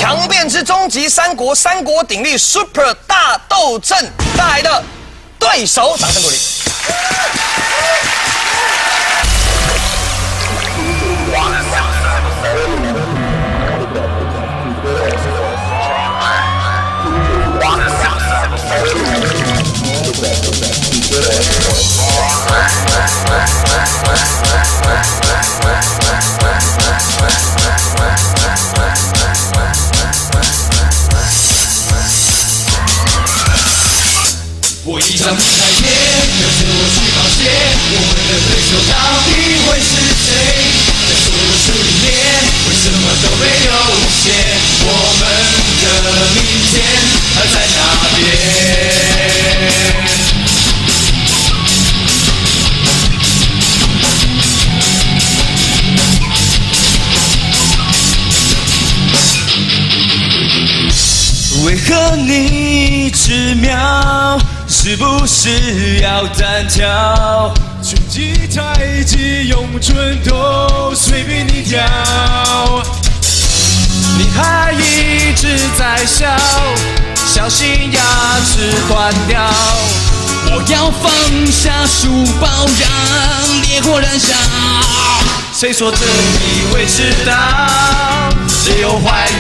强辩之终极三国鼎立 Super 大斗阵带来的对手，掌声鼓励。 我一张舞台夜，跟着我去冒险。我们的对手到底会是谁？在所有书里面，为什么都没有写？我们的明天还在哪边？为何你只瞄？是不是要单挑？拳击、太极、咏春都随便你挑。你还一直在笑，小心牙齿断掉。我要放下书包，让烈火燃烧。谁说真理会迟到？只有坏